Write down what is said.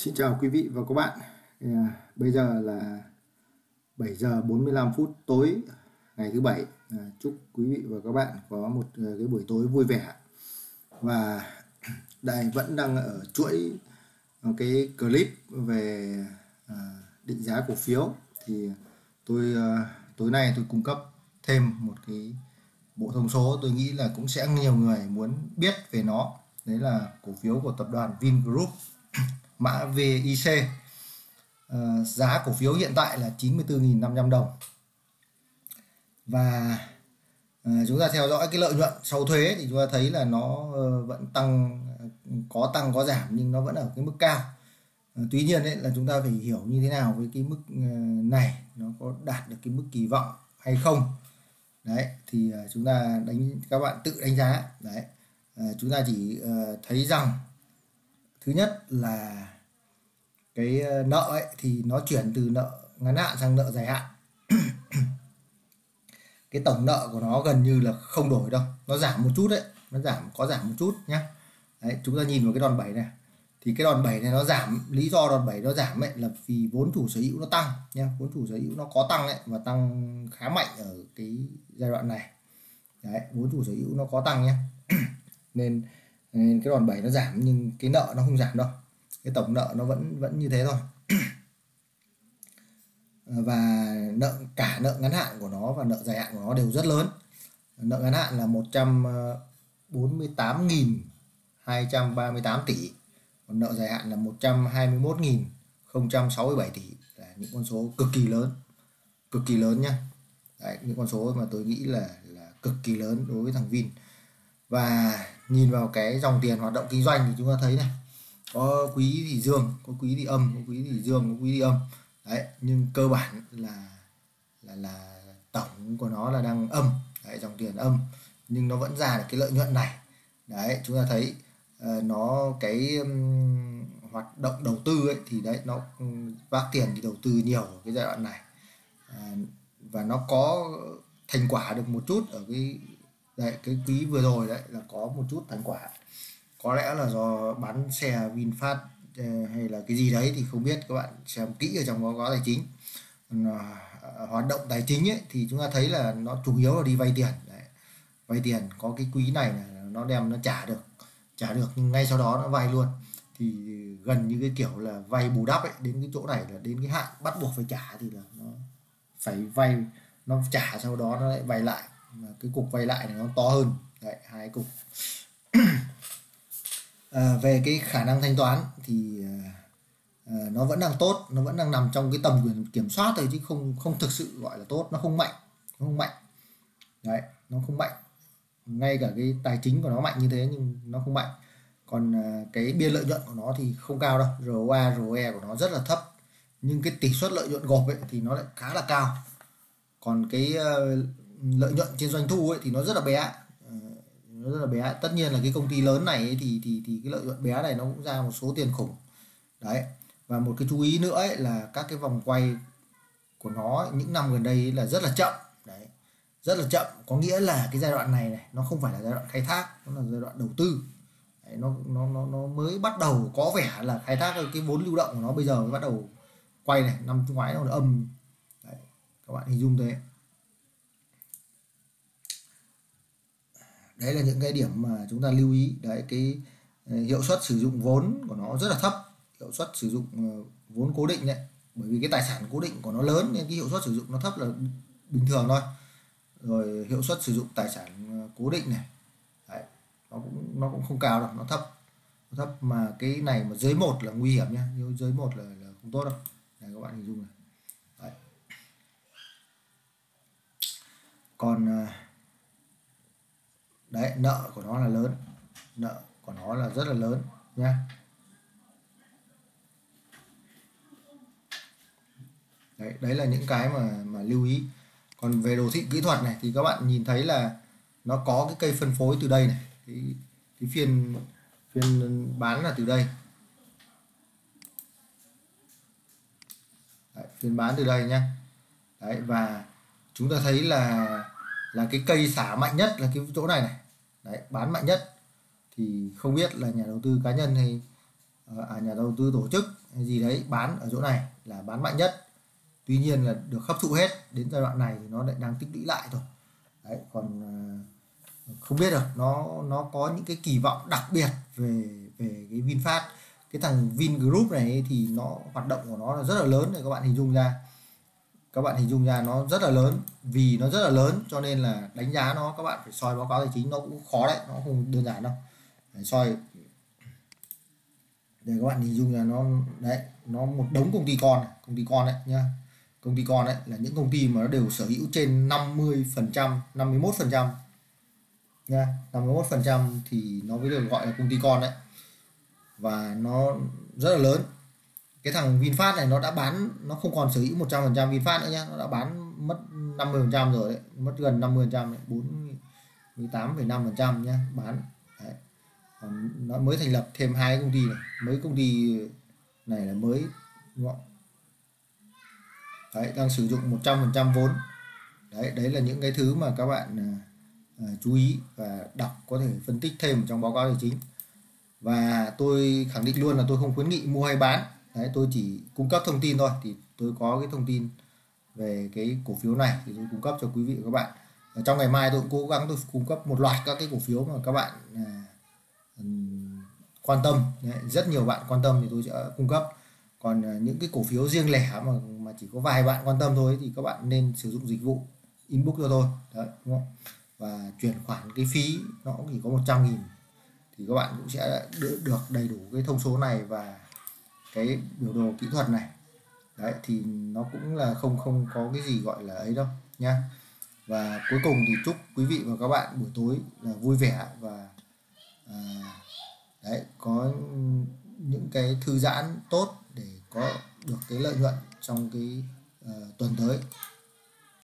Xin chào quý vị và các bạn. Bây giờ là 7 giờ 45 phút tối ngày thứ bảy. Chúc quý vị và các bạn có một cái buổi tối vui vẻ. Và đây vẫn đang ở chuỗi cái clip về định giá cổ phiếu. Thì tối nay tôi cung cấp thêm một cái bộ thông số tôi nghĩ là cũng sẽ nhiều người muốn biết về nó. Đấy là cổ phiếu của tập đoàn Vingroup, mã VIC. Giá cổ phiếu hiện tại là 94.500 đồng. Và chúng ta theo dõi cái lợi nhuận sau thuế thì chúng ta thấy là nó vẫn tăng có giảm nhưng nó vẫn ở cái mức cao. Tuy nhiên là chúng ta phải hiểu như thế nào với cái mức này, nó có đạt được cái mức kỳ vọng hay không. Đấy thì các bạn tự đánh giá. Đấy, chúng ta chỉ thấy rằng thứ nhất là cái nợ ấy thì nó chuyển từ nợ ngắn hạn sang nợ dài hạn. Cái tổng nợ của nó gần như là không đổi đâu, nó giảm một chút đấy, có giảm một chút nhé. Đấy, chúng ta nhìn vào cái đòn bẩy này thì cái đòn bẩy này nó giảm, lý do đòn bẩy nó giảm ấy là vì vốn chủ sở hữu nó tăng nhé, vốn chủ sở hữu nó có tăng đấy và tăng khá mạnh ở cái giai đoạn này. Đấy, vốn chủ sở hữu nó có tăng nhé. nên cái đòn bẩy nó giảm nhưng cái nợ nó không giảm đâu, cái tổng nợ nó vẫn như thế thôi. Và cả nợ ngắn hạn của nó và nợ dài hạn của nó đều rất lớn. Nợ ngắn hạn là 148.238 tỷ, còn nợ dài hạn là 121.067 tỷ, là những con số cực kỳ lớn nhá. Đấy, những con số mà tôi nghĩ là cực kỳ lớn đối với thằng Vin. Và nhìn vào cái dòng tiền hoạt động kinh doanh thì chúng ta thấy này, có quý thì dương, có quý thì âm, có quý thì dương, có quý thì âm. Đấy, nhưng cơ bản là tổng của nó là đang âm. Đấy, dòng tiền âm nhưng nó vẫn ra được cái lợi nhuận này. Đấy, chúng ta thấy nó cái hoạt động đầu tư ấy thì đấy, nó vác tiền thì đầu tư nhiều ở cái giai đoạn này. Và nó có thành quả được một chút ở cái quý vừa rồi, đấy là có một chút thành quả. Có lẽ là do bán xe VinFast hay là cái gì đấy thì không biết, các bạn xem kỹ ở trong báo cáo tài chính. Hoạt động tài chính ấy thì chúng ta thấy là nó chủ yếu là đi vay tiền. Đấy, vay tiền, có cái quý này nó đem nó trả được nhưng ngay sau đó nó vay luôn, thì gần như cái kiểu là vay bù đắp ấy. Đến cái chỗ này là đến cái hạn bắt buộc phải trả thì là nó phải vay, nó trả sau đó nó lại vay lại, và cái cục vay lại này nó to hơn. Đấy, hai cục. Về cái khả năng thanh toán thì nó vẫn đang tốt, nó vẫn đang nằm trong cái tầm quyền kiểm soát thôi, chứ không thực sự gọi là tốt. Nó không mạnh. Đấy, nó không mạnh, ngay cả cái tài chính của nó mạnh như thế nhưng nó không mạnh. Còn cái biên lợi nhuận của nó thì không cao đâu, ROA, ROE của nó rất là thấp, nhưng cái tỷ suất lợi nhuận gộp ấy thì nó lại khá là cao. Còn cái lợi nhuận trên doanh thu ấy thì nó rất là bé. Tất nhiên là cái công ty lớn này ấy, thì cái lợi nhuận bé này nó cũng ra một số tiền khủng. Đấy, và một cái chú ý nữa ấy là các cái vòng quay của nó những năm gần đây ấy là rất là chậm. Đấy, rất là chậm, có nghĩa là cái giai đoạn này nó không phải là giai đoạn khai thác, nó là giai đoạn đầu tư. Đấy, nó mới bắt đầu có vẻ là khai thác cái vốn lưu động của nó bây giờ mới bắt đầu quay này, năm ngoái nó âm. Đấy, các bạn hình dung thế. Đấy là những cái điểm mà chúng ta lưu ý. Đấy, cái hiệu suất sử dụng vốn của nó rất là thấp, hiệu suất sử dụng vốn cố định đấy, bởi vì cái tài sản cố định của nó lớn nên cái hiệu suất sử dụng nó thấp là bình thường thôi. Rồi hiệu suất sử dụng tài sản cố định này, đấy, nó cũng không cao đâu, nó thấp mà cái này mà dưới 1 là nguy hiểm nhá, dưới 1 là không tốt đâu. Này, các bạn hình dung này. Đấy. Còn đấy, nợ của nó là lớn, nợ của nó là rất là lớn nhá. Đấy là những cái mà lưu ý. Còn về đồ thị kỹ thuật này thì các bạn nhìn thấy là nó có cái cây phân phối từ đây này, cái phiên bán là từ đây. Đấy, phiên bán từ đây nhá. Đấy, và chúng ta thấy là cái cây xả mạnh nhất là cái chỗ này này. Đấy, bán mạnh nhất thì không biết là nhà đầu tư cá nhân hay nhà đầu tư tổ chức hay gì đấy bán ở chỗ này là bán mạnh nhất. Tuy nhiên là được hấp thụ hết, đến giai đoạn này thì nó lại đang tích lũy lại thôi. Đấy, còn không biết được nó có những cái kỳ vọng đặc biệt về về cái VinFast. Cái thằng Vingroup này thì nó hoạt động của nó là rất là lớn, để các bạn hình dung ra nó rất là lớn. Vì nó rất là lớn cho nên là đánh giá nó, các bạn phải soi báo cáo tài chính nó cũng khó đấy, nó không đơn giản đâu. Để soi để các bạn hình dung là nó một đống công ty con đấy nhá. Công ty con đấy là những công ty mà nó đều sở hữu trên 50%, 51% nha. 51% thì nó mới được gọi là công ty con đấy, và nó rất là lớn. Cái thằng VinFast này nó đã bán, nó không còn sở hữu 100% VinFast nữa nhá, nó đã bán mất 50% rồi đấy, mất gần 50% đấy, 48,5% nhá, bán đấy. Còn nó mới thành lập thêm hai công ty này, mấy công ty này là mới, đúng không? Đấy, đang sử dụng 100% vốn. Đấy là những cái thứ mà các bạn chú ý và đọc, có thể phân tích thêm trong báo cáo tài chính. Và tôi khẳng định luôn là tôi không khuyến nghị mua hay bán. Đấy, tôi chỉ cung cấp thông tin thôi. Thì tôi có cái thông tin về cái cổ phiếu này thì tôi cung cấp cho quý vị và các bạn. Ở trong ngày mai tôi cũng cố gắng tôi cung cấp một loạt các cái cổ phiếu mà các bạn quan tâm. Đấy, rất nhiều bạn quan tâm thì tôi sẽ cung cấp. Còn những cái cổ phiếu riêng lẻ mà chỉ có vài bạn quan tâm thôi thì các bạn nên sử dụng dịch vụ inbox cho tôi. Đấy, đúng không? Và chuyển khoản cái phí nó cũng chỉ có 100.000 thì các bạn cũng sẽ được đầy đủ cái thông số này và cái biểu đồ kỹ thuật này. Đấy thì nó cũng là không có cái gì gọi là ấy đâu nhá. Và cuối cùng thì chúc quý vị và các bạn buổi tối là vui vẻ và đấy, có những cái thư giãn tốt để có được cái lợi nhuận trong cái tuần tới.